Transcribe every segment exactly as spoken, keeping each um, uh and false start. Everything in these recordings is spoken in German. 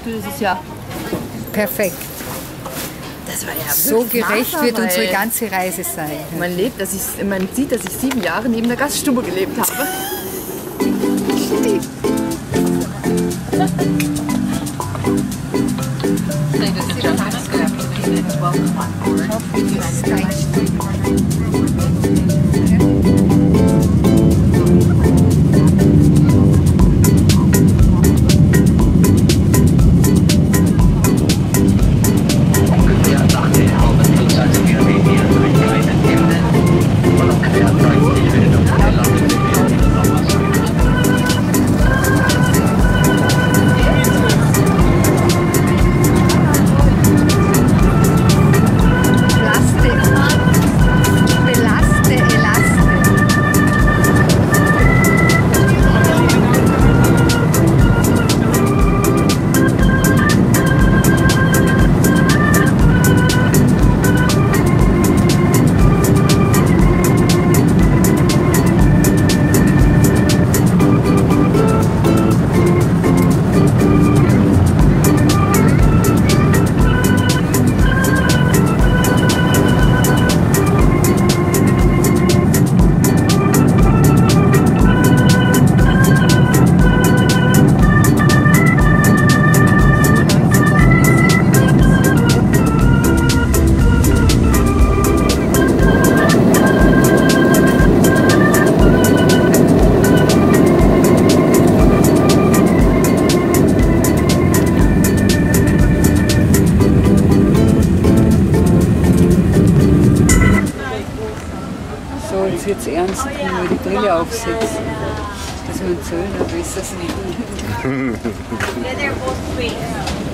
dieses Jahr. Perfekt. Das war ja So gerecht Maßarbeit. wird unsere ganze Reise sein. Man lebt, dass ich, man sieht, dass ich sieben Jahre neben der Gaststube gelebt habe. So, jetzt wird es ernst, wenn wir die Brille aufsetzen. Dass wir uns selber besser sehen. Yeah, they're both sweet.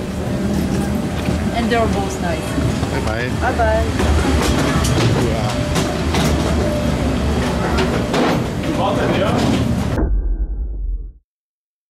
And they're both nice. Bye bye. Bye bye. Ja.